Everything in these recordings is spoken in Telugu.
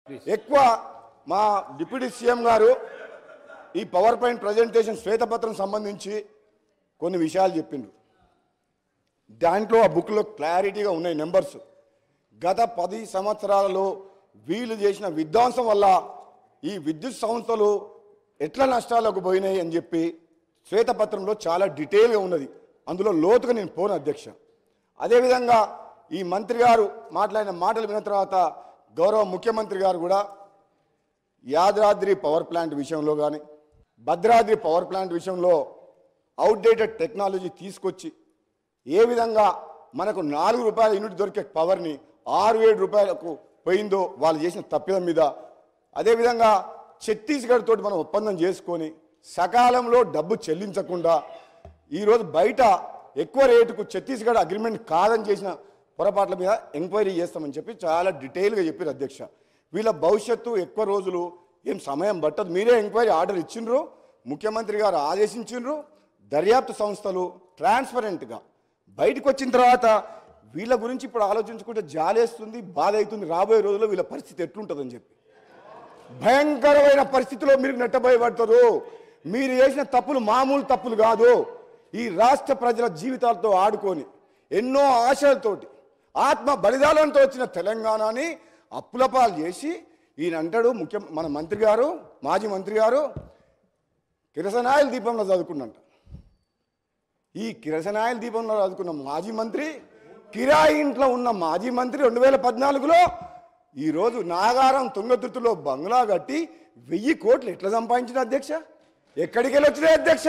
ఎక్కువ మా డిప్యూటీ సీఎం గారు ఈ పవర్ పాయింట్ ప్రజెంటేషన్ శ్వేతపత్రం సంబంధించి కొన్ని విషయాలు చెప్పిండ్రు. దాంట్లో ఆ బుక్లో క్లారిటీగా ఉన్నాయి నెంబర్స్. గత 10 సంవత్సరాలలో వీళ్ళు చేసిన విధ్వంసం వల్ల ఈ విద్యుత్ సంస్థలు ఎట్లా నష్టాలకు పోయినాయి అని చెప్పి శ్వేతపత్రంలో చాలా డీటెయిల్గా ఉన్నది. అందులో లోతుగా నేను పోను అధ్యక్ష. అదేవిధంగా ఈ మంత్రి గారు మాట్లాడిన మాటలు విన్న తర్వాత గౌరవ ముఖ్యమంత్రి గారు కూడా యాదాద్రి పవర్ ప్లాంట్ విషయంలో కానీ భద్రాద్రి పవర్ ప్లాంట్ విషయంలో అవుట్డేటెడ్ టెక్నాలజీ తీసుకొచ్చి ఏ విధంగా మనకు 4 రూపాయల యూనిట్ దొరికే పవర్ని 6-7 రూపాయలకు పోయిందో వాళ్ళు చేసిన తప్పిదం మీద, అదేవిధంగా ఛత్తీస్గఢ్ తోటి మనం ఒప్పందం చేసుకొని సకాలంలో డబ్బు చెల్లించకుండా ఈరోజు బయట ఎక్కువ రేటుకు ఛత్తీస్గఢ్ అగ్రిమెంట్ కాదని చేసిన పొరపాట్ల మీద ఎంక్వైరీ చేస్తామని చెప్పి చాలా డీటెయిల్గా చెప్పారు అధ్యక్ష. వీళ్ళ భవిష్యత్తు ఎక్కువ రోజులు ఏం సమయం పట్టదు. మీరే ఎంక్వైరీ ఆర్డర్ ఇచ్చిండ్రు, ముఖ్యమంత్రి గారు ఆదేశించిండ్రు. దర్యాప్తు సంస్థలు ట్రాన్స్పరెంట్గా బయటకు వచ్చిన తర్వాత వీళ్ళ గురించి ఇప్పుడు ఆలోచించుకుంటే జాలేస్తుంది, బాధ అవుతుంది. రాబోయే రోజుల్లో వీళ్ళ పరిస్థితి ఎట్లుంటుందని చెప్పి భయంకరమైన పరిస్థితిలో మీరు నెట్టబోయబడతారు. మీరు చేసిన తప్పులు మామూలు తప్పులు కాదు. ఈ రాష్ట్ర ప్రజల జీవితాలతో ఆడుకొని ఎన్నో ఆశలతోటి ఆత్మ బలిదానంతో వచ్చిన తెలంగాణని అప్పులపాలు చేసి ఈయన అంటాడు మన మంత్రి గారు, మాజీ మంత్రి గారు కిరసనాయిల దీపంలో చదువుకున్నంట. ఈ కిరసనాయిల దీపంలో చదువుకున్న మాజీ మంత్రి, కిరాయి ఇంట్లో ఉన్న మాజీ మంత్రి 2014లో ఈరోజు నాగారం తుంగతుర్తిలో బంగ్లా కట్టి 1000 కోట్లు ఎట్లా సంపాదించిన అధ్యక్ష? ఎక్కడికి వెళ్ళి వచ్చినాయి అధ్యక్ష?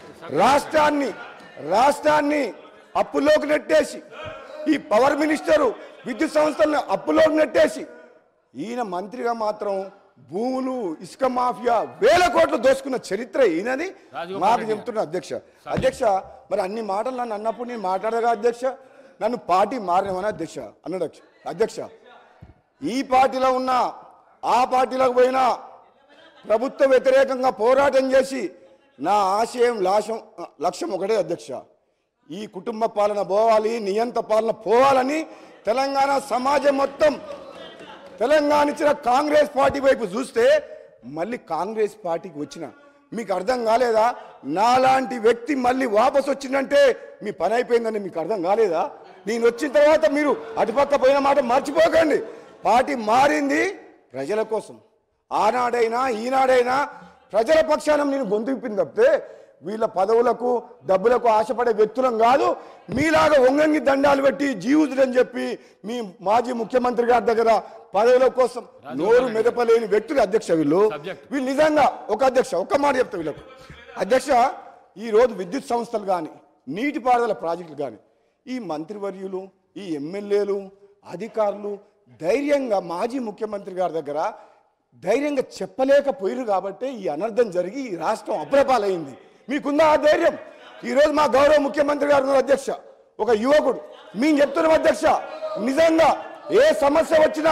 రాష్ట్రాన్ని అప్పులోకి నెట్టేసి ఈ పవర్ మినిస్టరు విద్యుత్ సంస్థలను అప్పులోకి నెట్టేసి ఈయన మంత్రిగా మాత్రం భూములు, ఇసుక మాఫియా 1000 కోట్లు దోసుకున్న చరిత్ర ఈయనది మాకు చెప్తున్నా అధ్యక్ష. మరి అన్ని మాటలు నన్ను అన్నప్పుడు నేను మాట్లాడగా అధ్యక్ష, నన్ను పార్టీ మారినవని అధ్యక్ష అన్నాడు అధ్యక్ష. ఈ పార్టీలో ఉన్నా ఆ పార్టీలోకి పోయినా ప్రభుత్వ వ్యతిరేకంగా పోరాటం చేసి నా ఆశయం లక్ష్యం ఒకటే అధ్యక్ష, ఈ కుటుంబ పాలన పోవాలి, నియంత పాలన పోవాలని తెలంగాణ సమాజం మొత్తం తెలంగాణ ఇచ్చిన కాంగ్రెస్ పార్టీ వైపు చూస్తే మళ్ళీ కాంగ్రెస్ పార్టీకి వచ్చిన మీకు అర్థం కాలేదా? నాలాంటి వ్యక్తి మళ్ళీ వాపసు వచ్చిందంటే మీ పని అయిపోయిందని మీకు అర్థం కాలేదా? నేను వచ్చిన తర్వాత మీరు అటుపక్క పోయిన మాట మర్చిపోకండి. పార్టీ మారింది ప్రజల కోసం. ఆనాడైనా ఈనాడైనా ప్రజల పక్షాన నేను గొంతు విప్పింది తప్పితే వీళ్ళ పదవులకు డబ్బులకు ఆశపడే వ్యక్తులం కాదు. మీలాగా వంగంగి దండాలు పెట్టి జీవుదులని చెప్పి మీ మాజీ ముఖ్యమంత్రి గారి దగ్గర పదవుల కోసం నోరు మెదపలేని వ్యక్తులు అధ్యక్ష. వీళ్ళు నిజంగా ఒక్క మాట చెప్తా వీళ్ళకు అధ్యక్ష. ఈరోజు విద్యుత్ సంస్థలు కానీ నీటిపారుదల ప్రాజెక్టులు కానీ ఈ మంత్రివర్యులు, ఈ ఎమ్మెల్యేలు, అధికారులు ధైర్యంగా మాజీ ముఖ్యమంత్రి గారి దగ్గర ధైర్యంగా చెప్పలేకపోయారు కాబట్టి ఈ అనర్థం జరిగి ఈ రాష్ట్రం అప్రపాలైంది. మీకుందా ఆ ధైర్యం? ఈరోజు మా గౌరవ ముఖ్యమంత్రి గారు అధ్యక్ష, ఒక యువకుడు, మేము చెప్తున్నాం అధ్యక్ష, నిజంగా ఏ సమస్య వచ్చినా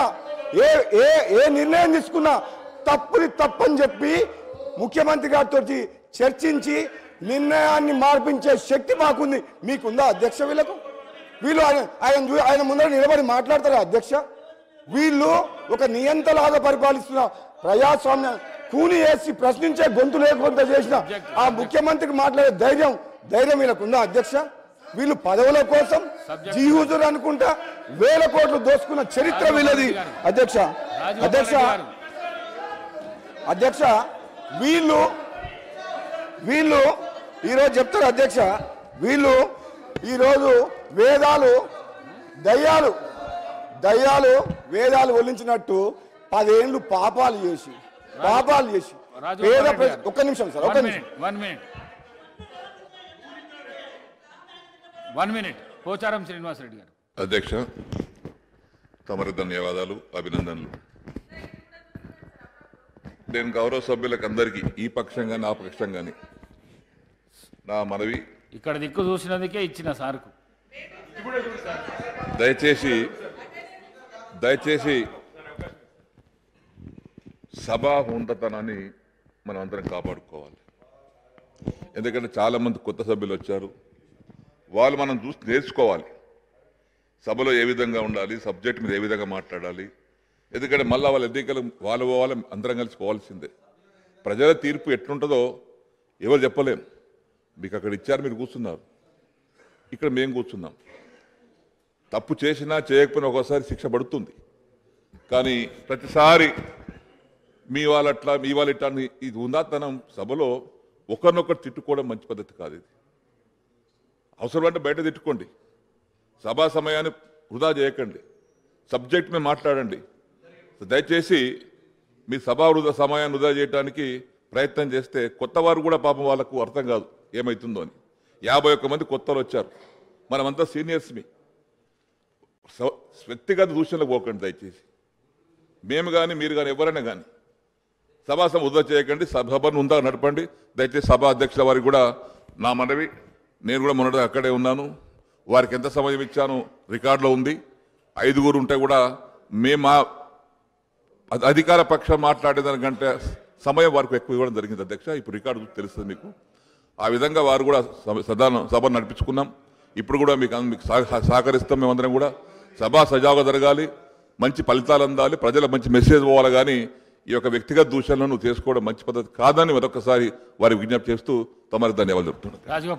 ఏ నిర్ణయం తీసుకున్నా తప్పని చెప్పి ముఖ్యమంత్రి గారితో చర్చించి నిర్ణయాన్ని మార్పించే శక్తి మాకుంది. మీకుందా అధ్యక్ష? వీళ్ళు ఆయన ముందర నిలబడి మాట్లాడతారా అధ్యక్ష? వీళ్ళు ఒక నియంతలాగా పరిపాలిస్తున్న ప్రజాస్వామ్య కూని వేసి ప్రశ్నించే గొంతు లేకుండా చేసిన ఆ ముఖ్యమంత్రికి మాట్లాడే ధైర్యం వీళ్ళకుందా అధ్యక్ష? వీళ్ళు పదవుల కోసం జీవుదురు అనుకుంటా 1000 కోట్లు దోసుకున్న చరిత్ర వీళ్ళది అధ్యక్ష. వీళ్ళు ఈరోజు చెప్తారు అధ్యక్ష, వీళ్ళు ఈరోజు వేదాలు ఒలించినట్టు 10 ఏళ్ళు పాపాలు చేసి ఒక్క నిమిషం sir, one minute Pocharam Srinivasa Reddy గారు. అధ్యక్ష తమరి ధన్యవాదాలు, అభినందనలు. నేను గౌరవ సభ్యులకు అందరికీ ఈ పక్షం కానీ ఆ పక్షం కానీ నా మనవి, ఇక్కడ దిక్కు చూసినందుకే ఇచ్చిన సార్కు దయచేసి సభా ఉన్నతనాన్ని మనం అందరం కాపాడుకోవాలి. ఎందుకంటే చాలామంది కొత్త సభ్యులు వచ్చారు, వాళ్ళు మనం చూసి నేర్చుకోవాలి. సభలో ఏ విధంగా ఉండాలి, సబ్జెక్ట్ మీద ఏ విధంగా మాట్లాడాలి, ఎందుకంటే మళ్ళా వాళ్ళ ఎన్నికలు వాళ్ళు అందరం కలిసి పోవాల్సిందే. ప్రజల తీర్పు ఎట్లుంటుందో ఎవరు చెప్పలేం. మీకు అక్కడ ఇచ్చారు, మీరు కూర్చున్నారు, ఇక్కడ మేము కూర్చున్నాం. తప్పు చేసినా చేయకపోయినా ఒక్కోసారి శిక్ష పడుతుంది. కానీ ప్రతిసారి మీ వాళ్ళట్లా మీ వాళ్ళ ఇట్లా ఇది ఉందాతనం సభలో ఒకరినొకరు తిట్టుకోవడం మంచి పద్ధతి కాదు. ఇది అవసరమంటే బయట తిట్టుకోండి, సభా సమయాన్ని వృధా చేయకండి, సబ్జెక్ట్ మీద మాట్లాడండి. దయచేసి మీ సభా సమయాన్ని వృధా చేయడానికి ప్రయత్నం చేస్తే కొత్త వారు కూడా పాపం వాళ్ళకు అర్థం కాదు ఏమవుతుందో అని. 51 మంది కొత్తలు వచ్చారు, మనమంతా సీనియర్స్. మీ వ్యక్తిగత దూషణలకు పోకండి దయచేసి. మేము కానీ మీరు కానీ ఎవరైనా కానీ సభాసం వృధా చేయకండి, సభను ఉందా నడపండి. దయచేసి సభా అధ్యక్షుల వారికి కూడా నా మనవి, నేను కూడా మొన్నటి అక్కడే ఉన్నాను, వారికి ఎంత సమయం ఇచ్చాను రికార్డులో ఉంది. 5 ఉంటే కూడా మేము అధికార పక్షం మాట్లాడేదానికంటే సమయం వారికి ఎక్కువ ఇవ్వడం జరిగింది అధ్యక్ష. ఇప్పుడు రికార్డు తెలుస్తుంది మీకు. ఆ విధంగా వారు కూడా సభను నడిపించుకున్నాం. ఇప్పుడు కూడా మీకు సహకరిస్తాం. మేమందరం కూడా సభ సజావుగా జరగాలి, మంచి ఫలితాలు అందాలి, ప్రజలకు మంచి మెసేజ్ పోవాలి. కానీ ఈ యొక్క వ్యక్తిగత దూషణలను చేసుకోవడం మంచి పద్ధతి కాదని మరొకసారి వారికి విజ్ఞప్తి చేస్తూ తమరికి ధన్యవాదాలు చెప్తున్నాను.